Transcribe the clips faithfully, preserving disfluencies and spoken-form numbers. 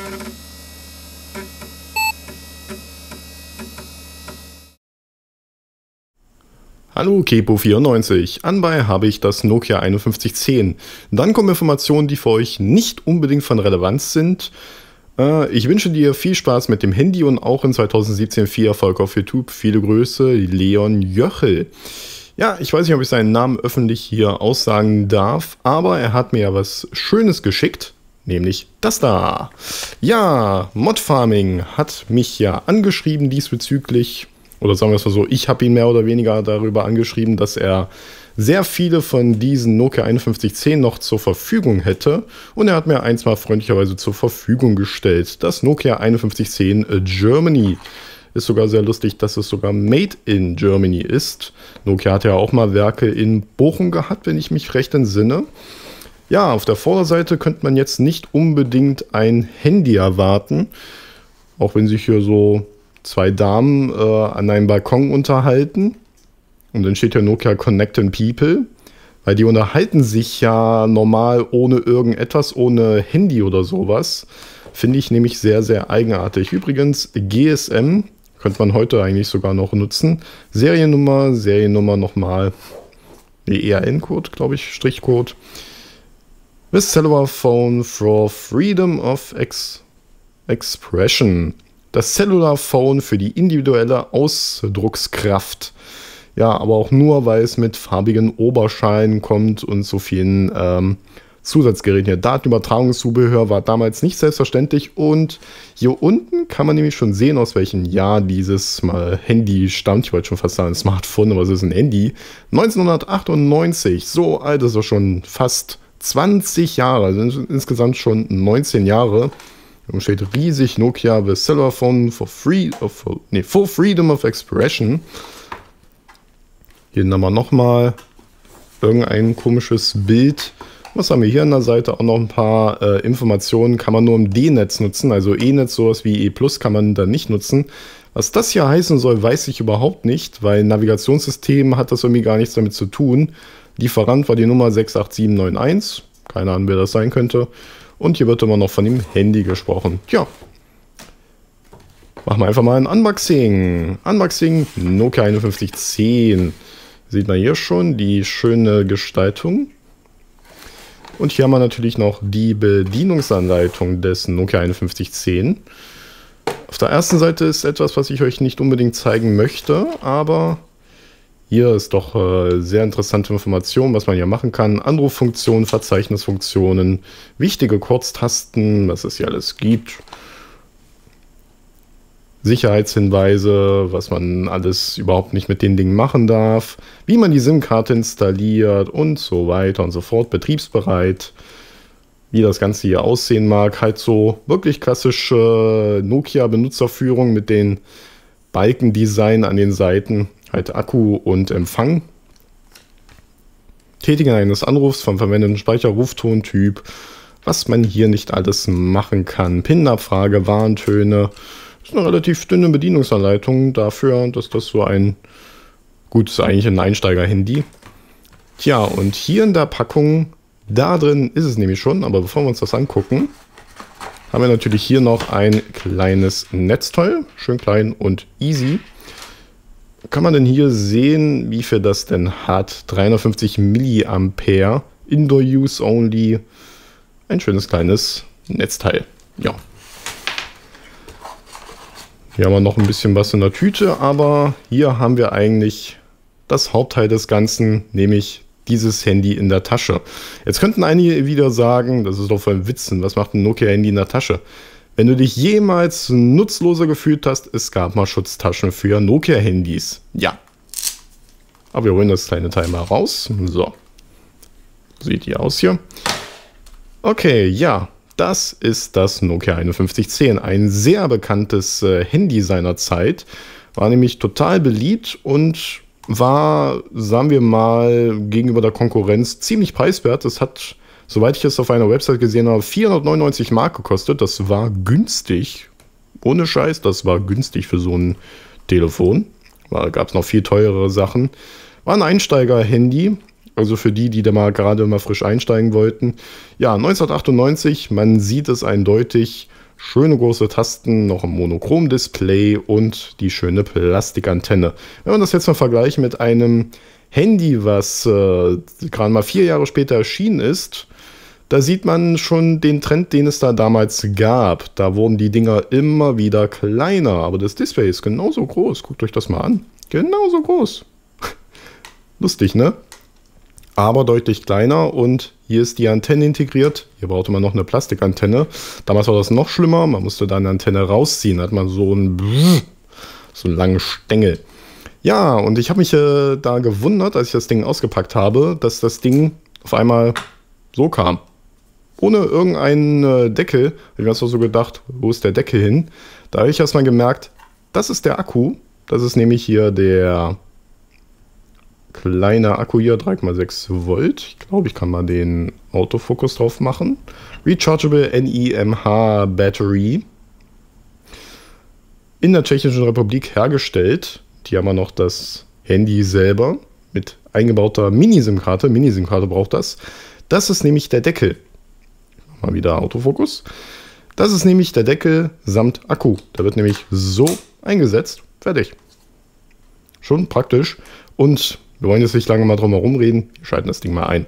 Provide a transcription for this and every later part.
Hallo Kepo vierundneunzig, anbei habe ich das Nokia einundfünfzig zehn. Dann kommen Informationen, die für euch nicht unbedingt von Relevanz sind. Äh, ich wünsche dir viel Spaß mit dem Handy und auch in zweitausendsiebzehn viel Erfolg auf YouTube. Viele Grüße, Leon Jöchel. Ja, ich weiß nicht, ob ich seinen Namen öffentlich hier aussagen darf, aber er hat mir ja was Schönes geschickt, nämlich das da. Ja, Modfarming hat mich ja angeschrieben diesbezüglich. Oder sagen wir es mal so, ich habe ihn mehr oder weniger darüber angeschrieben, dass er sehr viele von diesen Nokia einundfünfzig zehn noch zur Verfügung hätte. Und er hat mir eins mal freundlicherweise zur Verfügung gestellt. Das Nokia einundfünfzig zehn Germany. Ist sogar sehr lustig, dass es sogar Made in Germany ist. Nokia hat ja auch mal Werke in Bochum gehabt, wenn ich mich recht entsinne. Ja, auf der Vorderseite könnte man jetzt nicht unbedingt ein Handy erwarten. Auch wenn sich hier so zwei Damen äh, an einem Balkon unterhalten. Und dann steht ja Nokia Connecting People. Weil die unterhalten sich ja normal ohne irgendetwas, ohne Handy oder sowas. Finde ich nämlich sehr, sehr eigenartig. Übrigens, G S M könnte man heute eigentlich sogar noch nutzen. Seriennummer, Seriennummer nochmal. Ne, E A N-Code, glaube ich, Strichcode. With Cellular Phone for Freedom of Ex Expression. Das Cellular Phone für die individuelle Ausdruckskraft. Ja, aber auch nur, weil es mit farbigen Oberschalen kommt und so vielen ähm, Zusatzgeräten. Ja, Datenübertragungszubehör war damals nicht selbstverständlich. Und hier unten kann man nämlich schon sehen, aus welchem Jahr dieses mal Handy stammt. Ich wollte schon fast sagen ein Smartphone, aber es ist ein Handy. neunzehnhundertachtundneunzig, so alt ist er schon, fast zwanzig Jahre, also insgesamt schon neunzehn Jahre. Da steht riesig Nokia, the Cellular Phone for, free, for, nee, for Freedom of Expression. Hier haben wir nochmal irgendein komisches Bild. Was haben wir hier an der Seite? Auch noch ein paar äh, Informationen. Kann man nur im D-Netz nutzen. Also E-Netz, sowas wie E plus, kann man dann nicht nutzen. Was das hier heißen soll, weiß ich überhaupt nicht, weil Navigationssystem hat das irgendwie gar nichts damit zu tun. Lieferant war die Nummer sechs acht sieben neun eins. Keine Ahnung, wer das sein könnte. Und hier wird immer noch von dem Handy gesprochen. Tja, machen wir einfach mal ein Unboxing. Unboxing Nokia einundfünfzig zehn. Sieht man hier schon die schöne Gestaltung. Und hier haben wir natürlich noch die Bedienungsanleitung des Nokia einundfünfzig zehn. Auf der ersten Seite ist etwas, was ich euch nicht unbedingt zeigen möchte, aber hier ist doch äh, sehr interessante Information, was man hier machen kann. Anruffunktionen, Verzeichnisfunktionen, wichtige Kurztasten, was es hier alles gibt. Sicherheitshinweise, was man alles überhaupt nicht mit den Dingen machen darf. Wie man die SIM-Karte installiert und so weiter und so fort. Betriebsbereit. Wie das Ganze hier aussehen mag. Halt so wirklich klassische Nokia-Benutzerführung mit den Balkendesign an den Seiten. Halt Akku und Empfang. Tätigen eines Anrufs vom verwendeten Speicher, Ruftontyp, was man hier nicht alles machen kann. PIN-Abfrage, Warntöne. Das ist eine relativ dünne Bedienungsanleitung dafür, dass das so ein, gut, ist eigentlich ein Einsteiger-Handy. Tja, und hier in der Packung, da drin ist es nämlich schon, aber bevor wir uns das angucken, haben wir natürlich hier noch ein kleines Netzteil, schön klein und easy. Kann man denn hier sehen, wie viel das denn hat? dreihundertfünfzig Milliampere, Indoor Use Only. Ein schönes kleines Netzteil. Ja. Hier haben wir noch ein bisschen was in der Tüte, aber hier haben wir eigentlich das Hauptteil des Ganzen, nämlich dieses Handy in der Tasche. Jetzt könnten einige wieder sagen, das ist doch voll ein Witzen, was macht ein Nokia-Handy in der Tasche? Wenn du dich jemals nutzloser gefühlt hast, es gab mal Schutztaschen für Nokia-Handys. Ja. Aber wir holen das kleine Teil mal raus. So. Sieht die aus hier. Okay, ja. Das ist das Nokia einundfünfzig zehn. Ein sehr bekanntes äh, Handy seiner Zeit. War nämlich total beliebt und war, sagen wir mal, gegenüber der Konkurrenz ziemlich preiswert. Das hat, soweit ich es auf einer Website gesehen habe, vierhundertneunundneunzig Mark gekostet. Das war günstig. Ohne Scheiß, das war günstig für so ein Telefon. Da gab es noch viel teurere Sachen. War ein Einsteiger-Handy. Also für die, die da mal gerade mal frisch einsteigen wollten. Ja, neunzehnhundertachtundneunzig, man sieht es eindeutig. Schöne große Tasten, noch ein Monochrom-Display und die schöne Plastikantenne. Wenn man das jetzt mal vergleicht mit einem Handy, was äh, gerade mal vier Jahre später erschienen ist, da sieht man schon den Trend, den es da damals gab. Da wurden die Dinger immer wieder kleiner, aber das Display ist genauso groß. Guckt euch das mal an. Genauso groß. Lustig, ne? Aber deutlich kleiner und hier ist die Antenne integriert. Hier brauchte man noch eine Plastikantenne. Damals war das noch schlimmer. Man musste da eine Antenne rausziehen. Da hat man so einen, so einen langen Stängel. Ja, und ich habe mich äh, da gewundert, als ich das Ding ausgepackt habe, dass das Ding auf einmal so kam. Ohne irgendeinen äh, Deckel. Ich habe mir so gedacht, wo ist der Deckel hin? Da habe ich erstmal gemerkt, das ist der Akku. Das ist nämlich hier der kleine Akku hier, drei Komma sechs Volt. Ich glaube, ich kann mal den Autofokus drauf machen. Rechargeable N I M H Battery. In der Tschechischen Republik hergestellt. Die haben wir noch das Handy selber mit eingebauter Mini-SIM-Karte. Mini-SIM-Karte braucht das. Das ist nämlich der Deckel. Mal wieder Autofokus. Das ist nämlich der Deckel samt Akku. Der wird nämlich so eingesetzt. Fertig. Schon praktisch. Und wir wollen jetzt nicht lange mal drum herum reden. Wir schalten das Ding mal ein.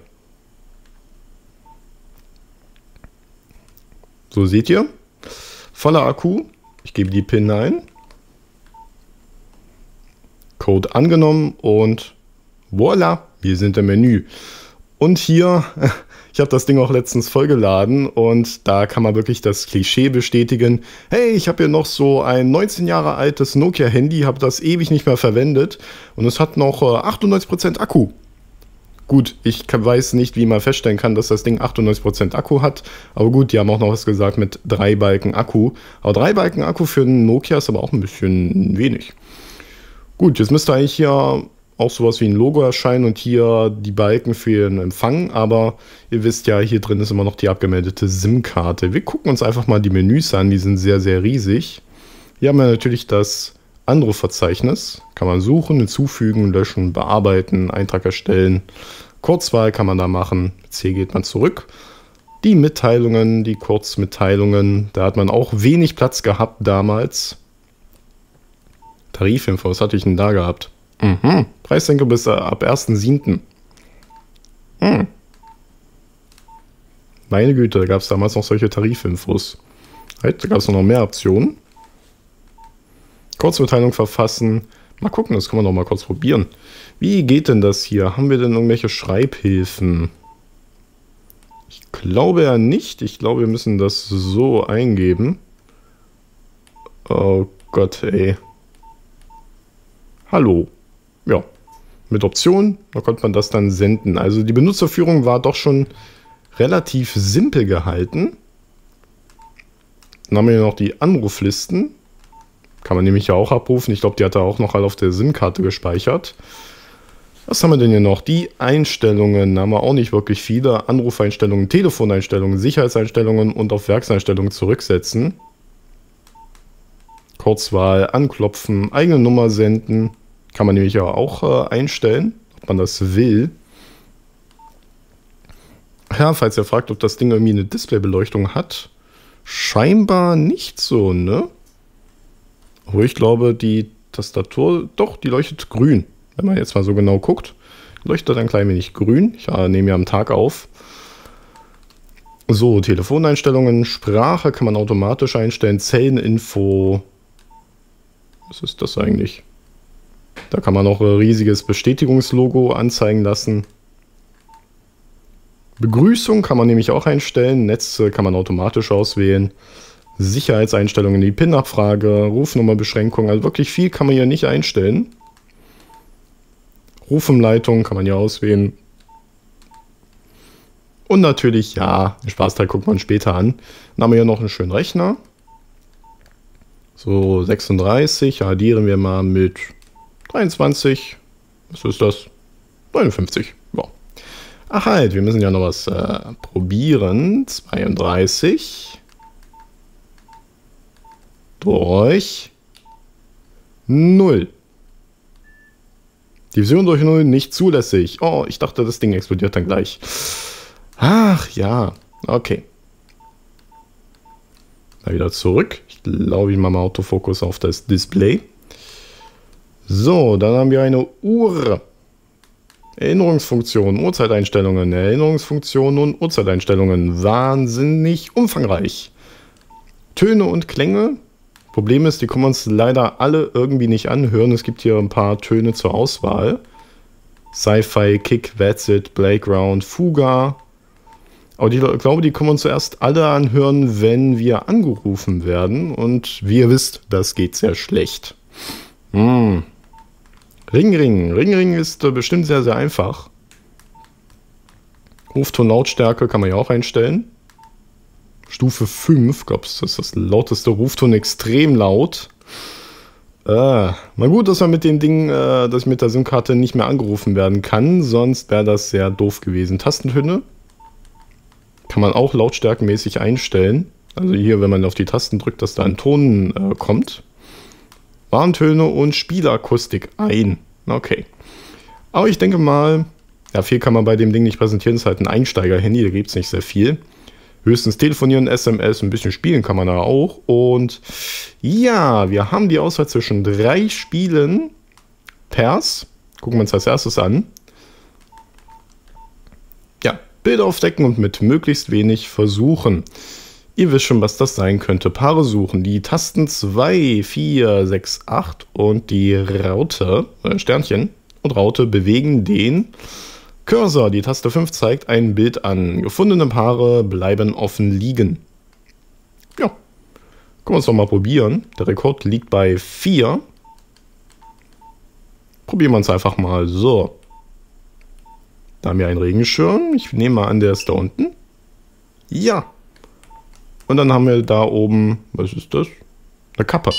So seht ihr. Voller Akku. Ich gebe die PIN ein. Code angenommen und voilà, wir sind im Menü. Und hier, ich habe das Ding auch letztens vollgeladen und da kann man wirklich das Klischee bestätigen. Hey, ich habe hier noch so ein neunzehn Jahre altes Nokia-Handy, habe das ewig nicht mehr verwendet und es hat noch achtundneunzig Prozent Akku. Gut, ich weiß nicht, wie man feststellen kann, dass das Ding achtundneunzig Prozent Akku hat. Aber gut, die haben auch noch was gesagt mit drei Balken Akku. Aber drei Balken Akku für einen Nokia ist aber auch ein bisschen wenig. Gut, jetzt müsste eigentlich hier auch sowas wie ein Logo erscheinen und hier die Balken für den Empfang. Aber ihr wisst ja, hier drin ist immer noch die abgemeldete SIM-Karte. Wir gucken uns einfach mal die Menüs an, die sind sehr, sehr riesig. Hier haben wir natürlich das Anrufverzeichnis. Kann man suchen, hinzufügen, löschen, bearbeiten, Eintrag erstellen. Kurzwahl kann man da machen. Mit C geht man zurück. Die Mitteilungen, die Kurzmitteilungen, da hat man auch wenig Platz gehabt damals. Tarifinfo, was hatte ich denn da gehabt? Mhm. Preissenkung bis ab ersten siebten Hm. Meine Güte, da gab es damals noch solche Tarifinfos. Heute gab es noch mehr Optionen. Kurzmitteilung verfassen. Mal gucken, das können wir noch mal kurz probieren. Wie geht denn das hier? Haben wir denn irgendwelche Schreibhilfen? Ich glaube ja nicht. Ich glaube, wir müssen das so eingeben. Oh Gott, ey. Hallo. Ja, mit Option, da konnte man das dann senden. Also die Benutzerführung war doch schon relativ simpel gehalten. Dann haben wir hier noch die Anruflisten. Kann man nämlich ja auch abrufen. Ich glaube, die hat er auch noch alle auf der SIM-Karte gespeichert. Was haben wir denn hier noch? Die Einstellungen haben wir auch nicht wirklich viele. Anrufeinstellungen, Telefoneinstellungen, Sicherheitseinstellungen und auf Werkseinstellungen zurücksetzen. Kurzwahl, anklopfen, eigene Nummer senden. Kann man nämlich ja auch äh, einstellen, ob man das will. Ja, falls ihr fragt, ob das Ding irgendwie eine Displaybeleuchtung hat. Scheinbar nicht so, ne? Aber ich glaube, die Tastatur, doch, die leuchtet grün. Wenn man jetzt mal so genau guckt, leuchtet ein klein wenig grün. Ich äh, nehme ja am Tag auf. So, Telefoneinstellungen, Sprache kann man automatisch einstellen, Zelleninfo. Was ist das eigentlich? Da kann man noch ein riesiges Bestätigungslogo anzeigen lassen. Begrüßung kann man nämlich auch einstellen. Netze kann man automatisch auswählen. Sicherheitseinstellungen, die PIN-Abfrage, Rufnummerbeschränkung. Also wirklich viel kann man hier nicht einstellen. Rufumleitung kann man hier auswählen. Und natürlich, ja, den Spaßteil guckt man später an. Dann haben wir hier noch einen schönen Rechner. So, sechsunddreißig, addieren wir mal mit dreiundzwanzig. Was ist das? neunundfünfzig. Ja. Ach halt, wir müssen ja noch was äh, probieren. zweiunddreißig. Durch null. Division durch null nicht zulässig. Oh, ich dachte, das Ding explodiert dann gleich. Ach ja, okay. Mal wieder zurück. Ich glaube, ich mache mal Autofokus auf das Display. So, dann haben wir eine Uhr. Erinnerungsfunktion, Uhrzeiteinstellungen, Erinnerungsfunktionen und Uhrzeiteinstellungen. Wahnsinnig umfangreich. Töne und Klänge. Problem ist, die können wir uns leider alle irgendwie nicht anhören. Es gibt hier ein paar Töne zur Auswahl. Sci-Fi, Kick, That's It, Playground, Fuga. Aber die, ich glaube, die können wir uns zuerst alle anhören, wenn wir angerufen werden. Und wie ihr wisst, das geht sehr schlecht. Hm. Ring, Ring. Ring, Ring ist äh, bestimmt sehr, sehr einfach. Rufton Lautstärke kann man ja auch einstellen. Stufe fünf, glaube ich, das ist das lauteste Rufton, extrem laut. Äh, mal gut, dass man mit dem Ding, äh, dass ich mit der SIM-Karte nicht mehr angerufen werden kann, sonst wäre das sehr doof gewesen. Tastentöne kann man auch lautstärkenmäßig einstellen. Also hier, wenn man auf die Tasten drückt, dass da ein Ton äh, kommt. Warntöne und Spielakustik ein. Okay. Aber ich denke mal, ja, viel kann man bei dem Ding nicht präsentieren. Das ist halt ein Einsteiger-Handy, da gibt es nicht sehr viel. Höchstens telefonieren, S M S, ein bisschen spielen kann man da auch. Und ja, wir haben die Auswahl zwischen drei Spielen. Pairs. Gucken wir uns als erstes an. Ja, Bilder aufdecken und mit möglichst wenig versuchen. Ihr wisst schon, was das sein könnte. Paare suchen. Die Tasten zwei, vier, sechs, acht und die Raute, äh, Sternchen und Raute bewegen den Cursor. Die Taste fünf zeigt ein Bild an. Gefundene Paare bleiben offen liegen. Ja, können wir uns doch mal probieren. Der Rekord liegt bei vier. Probieren wir uns einfach mal. So. Da haben wir einen Regenschirm. Ich nehme mal an, der ist da unten. Ja. Und dann haben wir da oben, was ist das? Eine Kappe.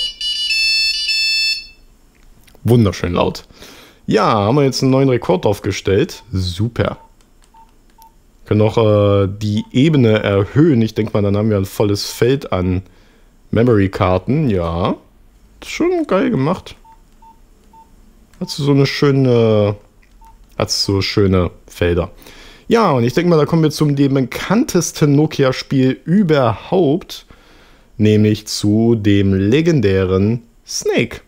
Wunderschön laut. Ja, haben wir jetzt einen neuen Rekord aufgestellt. Super. Können auch äh, die Ebene erhöhen. Ich denke mal, dann haben wir ein volles Feld an Memory-Karten. Ja, das ist schon geil gemacht. Hat so eine schöne, hat so schöne Felder. Ja, und ich denke mal, da kommen wir zum dem bekanntesten Nokia-Spiel überhaupt, nämlich zu dem legendären Snake.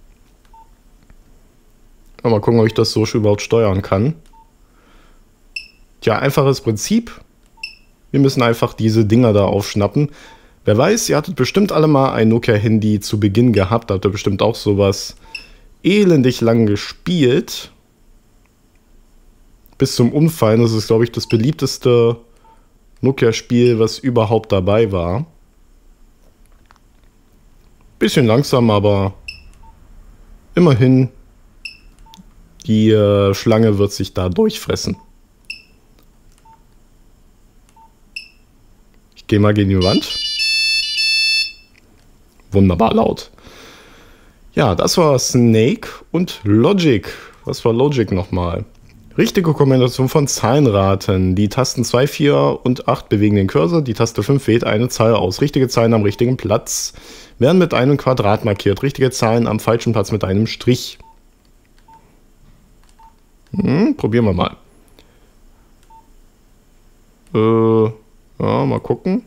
Mal gucken, ob ich das so überhaupt steuern kann. Tja, einfaches Prinzip. Wir müssen einfach diese Dinger da aufschnappen. Wer weiß, ihr hattet bestimmt alle mal ein Nokia-Handy zu Beginn gehabt, habt ihr bestimmt auch sowas elendig lang gespielt. Bis zum Umfallen. Das ist, glaube ich, das beliebteste Nokia-Spiel, was überhaupt dabei war. Bisschen langsam, aber immerhin, die äh, Schlange wird sich da durchfressen. Ich gehe mal gegen die Wand. Wunderbar laut. Ja, das war Snake und Logic. Was war Logic nochmal? Richtige Kombination von Zahlenraten. Die Tasten zwei, vier und acht bewegen den Cursor. Die Taste fünf wählt eine Zahl aus. Richtige Zahlen am richtigen Platz werden mit einem Quadrat markiert. Richtige Zahlen am falschen Platz mit einem Strich. Hm, probieren wir mal. Äh, ja, mal gucken.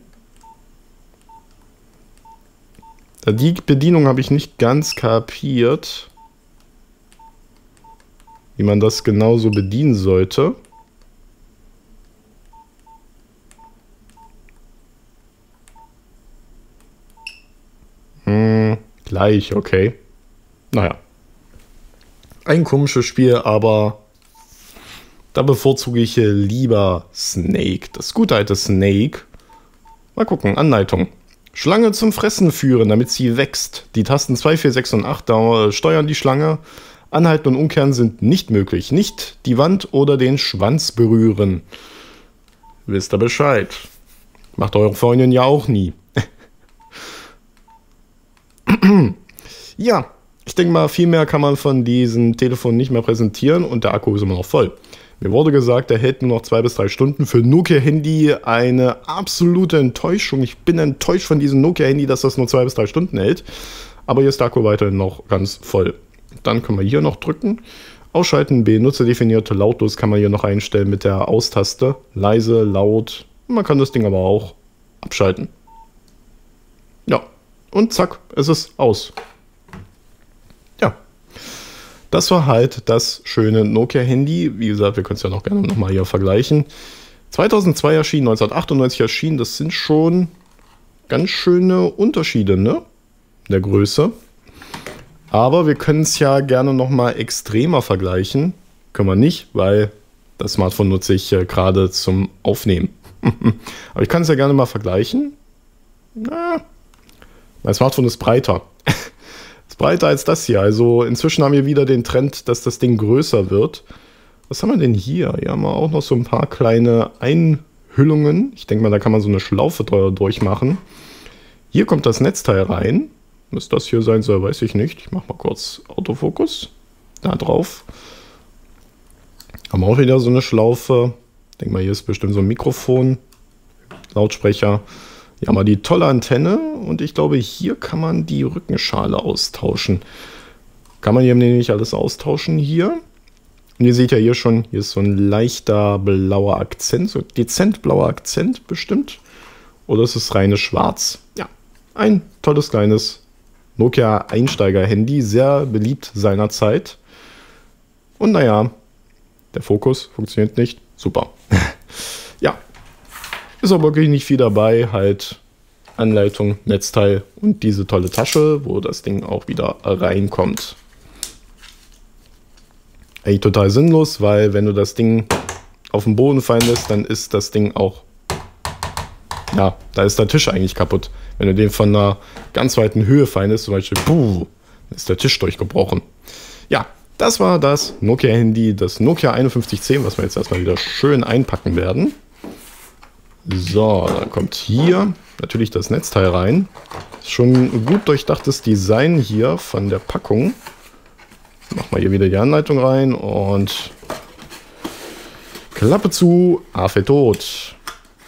Die Bedienung habe ich nicht ganz kapiert, wie man das genauso bedienen sollte. Hm, gleich, okay. Naja. Ein komisches Spiel, aber da bevorzuge ich lieber Snake. Das gute alte Snake. Mal gucken, Anleitung. Schlange zum Fressen führen, damit sie wächst. Die Tasten zwei, vier, sechs und acht steuern die Schlange. Anhalten und Umkehren sind nicht möglich. Nicht die Wand oder den Schwanz berühren. Wisst ihr Bescheid. Macht eure Freundin ja auch nie. Ja, ich denke mal, viel mehr kann man von diesem Telefon nicht mehr präsentieren und der Akku ist immer noch voll. Mir wurde gesagt, er hält nur noch zwei bis drei Stunden. Für Nokia-Handy eine absolute Enttäuschung. Ich bin enttäuscht von diesem Nokia-Handy, dass das nur zwei bis drei Stunden hält. Aber hier ist der Akku weiterhin noch ganz voll. Dann können wir hier noch drücken. Ausschalten, benutzerdefinierte lautlos kann man hier noch einstellen mit der Austaste. Leise, laut. Man kann das Ding aber auch abschalten. Ja. und zack, es ist aus. Ja, das war halt das schöne Nokia-Handy. Wie gesagt, wir können es ja noch gerne nochmal hier vergleichen. zweitausendzwei erschienen, neunzehnhundertachtundneunzig erschienen, das sind schon ganz schöne Unterschiede, ne? Der Größe. Aber wir können es ja gerne nochmal extremer vergleichen. Können wir nicht, weil das Smartphone nutze ich äh, gerade zum Aufnehmen. Aber ich kann es ja gerne mal vergleichen. Na, mein Smartphone ist breiter. Ist breiter als das hier. Also inzwischen haben wir wieder den Trend, dass das Ding größer wird. Was haben wir denn hier? Hier haben wir auch noch so ein paar kleine Einhüllungen. Ich denke mal, da kann man so eine Schlaufe durchmachen. Hier kommt das Netzteil rein. Was das hier sein soll, weiß ich nicht. Ich mache mal kurz Autofokus. Da drauf. Haben wir auch wieder so eine Schlaufe. Ich denke mal, hier ist bestimmt so ein Mikrofon. Lautsprecher. Hier haben wir die tolle Antenne. Und ich glaube, hier kann man die Rückenschale austauschen. Kann man hier nämlich alles austauschen hier. Und ihr seht ja hier schon, hier ist so ein leichter blauer Akzent. So dezent blauer Akzent bestimmt. Oder ist es reines Schwarz? Ja, ein tolles kleines Nokia-Einsteiger-Handy, sehr beliebt seinerzeit. Und naja, der Fokus funktioniert nicht. Super. Ja, ist auch wirklich nicht viel dabei. Halt Anleitung, Netzteil und diese tolle Tasche, wo das Ding auch wieder reinkommt. Eigentlich total sinnlos, weil wenn du das Ding auf den Boden fallen lässt, dann ist das Ding auch... Ja, da ist der Tisch eigentlich kaputt. Wenn du den von einer ganz weiten Höhe fallen lässt, zum Beispiel, puh, ist der Tisch durchgebrochen. Ja, das war das Nokia-Handy, das Nokia einundfünfzig zehn, was wir jetzt erstmal wieder schön einpacken werden. So, dann kommt hier natürlich das Netzteil rein. Ist schon ein gut durchdachtes Design hier von der Packung. Machen wir hier wieder die Anleitung rein und Klappe zu, Affe tot.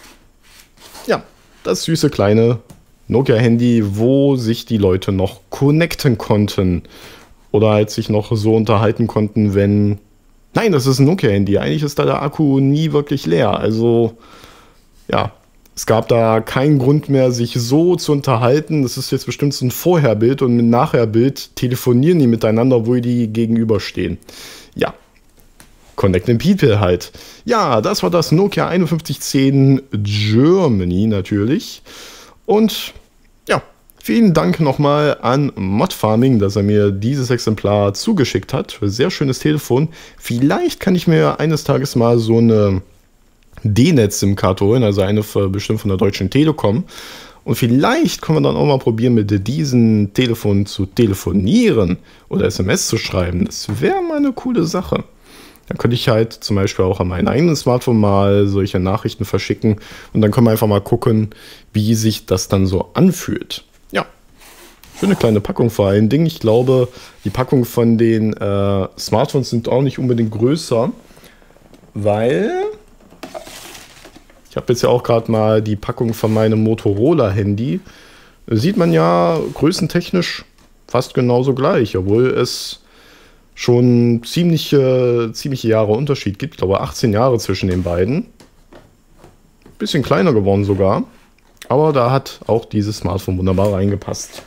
Ja, das süße kleine Nokia-Handy, wo sich die Leute noch connecten konnten. Oder halt sich noch so unterhalten konnten, wenn... Nein, das ist ein Nokia-Handy. Eigentlich ist da der Akku nie wirklich leer. Also, ja, es gab da keinen Grund mehr, sich so zu unterhalten. Das ist jetzt bestimmt so ein Vorherbild und ein Nachherbild telefonieren die miteinander, wo die gegenüberstehen. Ja, Connecting People halt. Ja, das war das Nokia einundfünfzig zehn Germany natürlich. Und ja, vielen Dank nochmal an Modfarming, dass er mir dieses Exemplar zugeschickt hat. Sehr schönes Telefon. Vielleicht kann ich mir eines Tages mal so eine D-Netz-SIM-Karte holen, also eine für, bestimmt von der Deutschen Telekom. Und vielleicht können wir dann auch mal probieren, mit diesen Telefonen zu telefonieren oder S M S zu schreiben. Das wäre mal eine coole Sache. Dann könnte ich halt zum Beispiel auch an meinem eigenen Smartphone mal solche Nachrichten verschicken. Und dann können wir einfach mal gucken, wie sich das dann so anfühlt. Ja, schöne kleine Packung vor allen Dingen. Ich glaube, die Packung von den äh, Smartphones sind auch nicht unbedingt größer, weil... Ich habe jetzt ja auch gerade mal die Packung von meinem Motorola-Handy. Sieht man ja größentechnisch fast genauso gleich, obwohl es schon ziemliche, ziemliche Jahre Unterschied gibt. Ich glaube achtzehn Jahre zwischen den beiden. Bisschen kleiner geworden sogar. Aber da hat auch dieses Smartphone wunderbar reingepasst.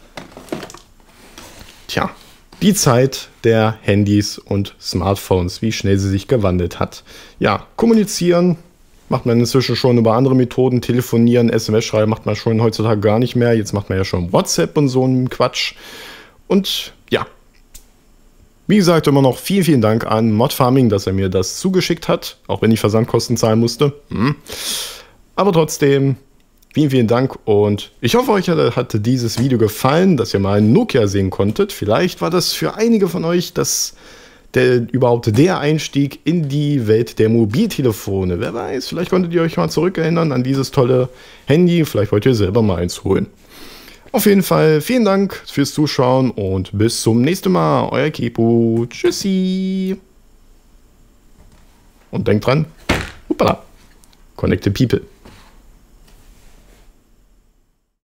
Tja, die Zeit der Handys und Smartphones, wie schnell sie sich gewandelt hat. Ja, kommunizieren macht man inzwischen schon über andere Methoden. Telefonieren, S M S schreiben macht man schon heutzutage gar nicht mehr. Jetzt macht man ja schon WhatsApp und so einen Quatsch. Und ja, wie gesagt, immer noch vielen, vielen Dank an Modfarming, dass er mir das zugeschickt hat. Auch wenn ich Versandkosten zahlen musste. Hm. Aber trotzdem, vielen, vielen Dank. Und ich hoffe, euch hat dieses Video gefallen, dass ihr mal einen Nokia sehen konntet. Vielleicht war das für einige von euch das... Der, überhaupt der Einstieg in die Welt der Mobiltelefone. Wer weiß, vielleicht konntet ihr euch mal zurückerinnern an dieses tolle Handy. Vielleicht wollt ihr selber mal eins holen. Auf jeden Fall vielen Dank fürs Zuschauen und bis zum nächsten Mal. Euer Kepo. Tschüssi. Und denkt dran, hoppala, Connected People.